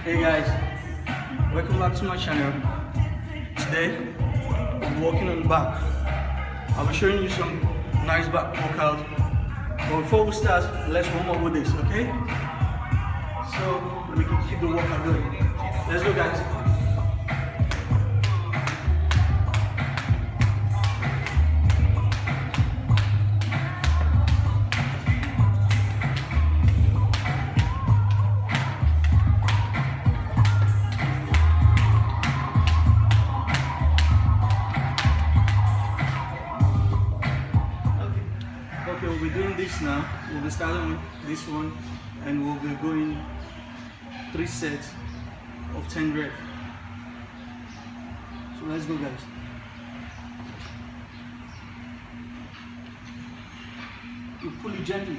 Hey guys, welcome back to my channel. Today I'm working on the back. I'll be showing you some nice back workout. But before we start, let's warm up with this, okay? So we can keep the workout going. Let's go, guys. Okay, we'll be doing this now. We'll be starting with this one and we'll be going 3 sets of 10 reps. So let's go, guys. You pull it gently.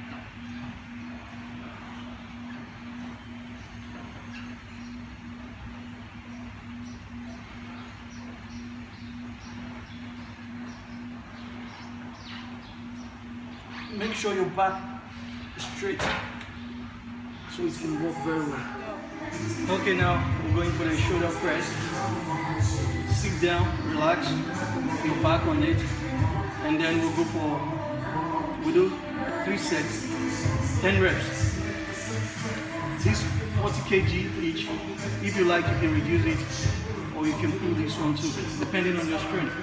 Make sure your back is straight so it can work very well. Okay, now we're going for the shoulder press. Sit down, relax, your back on it, and then we'll do 3 sets, 10 reps. This 40 kg each. If you like, you can reduce it, or you can pull this one too, depending on your strength.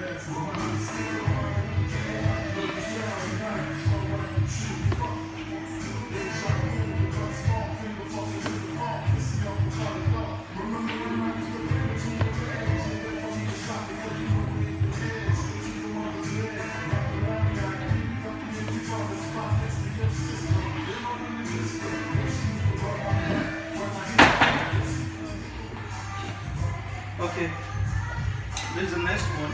Okay, this is the next one.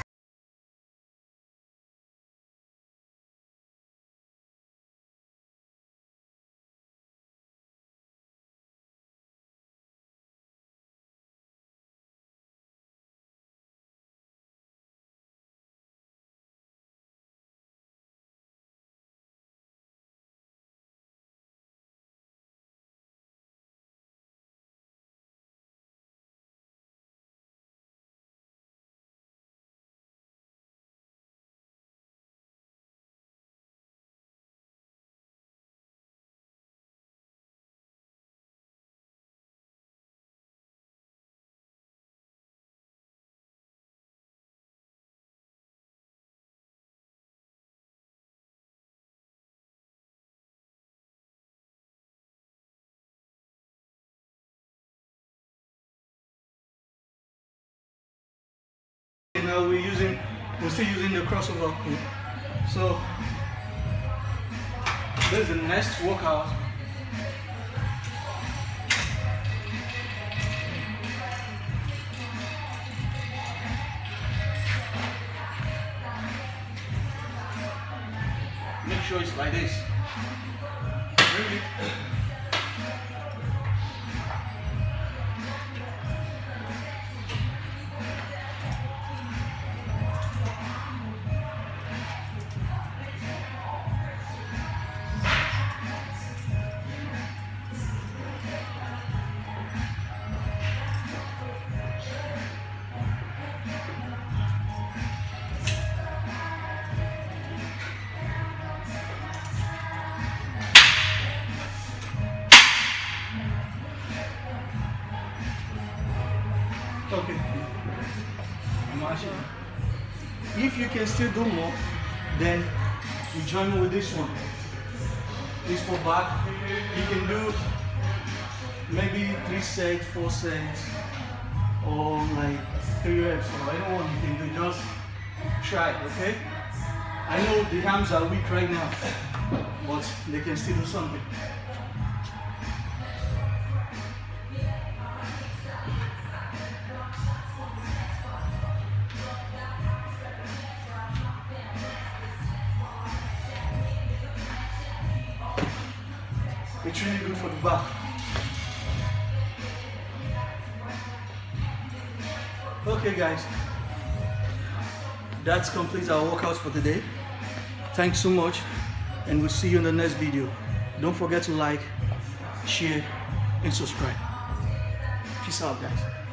Now we're still using the crossover pull. So this is the next workout. Make sure it's like this. Really? Okay, I'm actually, if you can still do more, then you join me with this one. This for back. You can do maybe 3 sets, 4 sets, or like 3 reps, or anyone you can do. Just try it, okay? I know the arms are weak right now, but they can still do something. It's really good for the back. Okay guys, that completes our workouts for today. Thanks so much, and we'll see you in the next video. Don't forget to like, share, and subscribe. Peace out, guys.